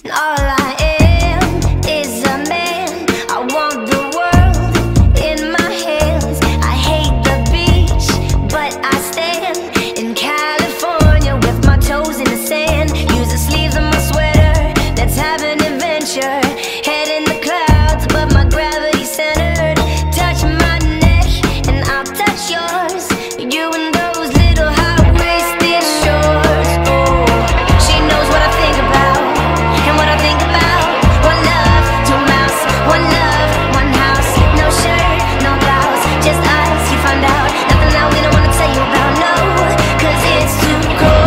And all I am is a man. I want the world in my hands. I hate the beach, but I stand in California with my toes in the sand. Use the sleeves of my sweater, let's have an adventure. Head in the clouds, but my gravity's centered. Touch my neck and I'll touch yours. You and those little high-waisted shorts. Oh, she knows what I think about and what I think about. One love, two mouths, one love, one house. No shirt, no blouse, just us, you find out. Nothing that we don't wanna tell you about, no, 'cause it's too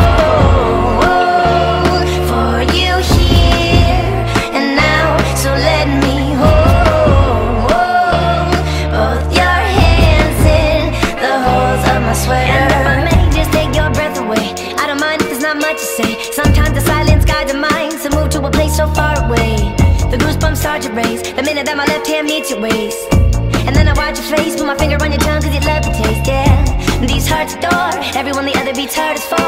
cold for you here and now. So let me hold both your hands in the holes of my sweater. And if I may just take your breath away, I don't mind if there's not much to say. Sometimes the silence guides the mind to move to a place so far away. The goosebumps start to raise the minute that my left hand meets your waist. And then I watch your face, put my finger on your tongue 'cause you love the taste, yeah. These hearts adore everyone the other beats hardest for.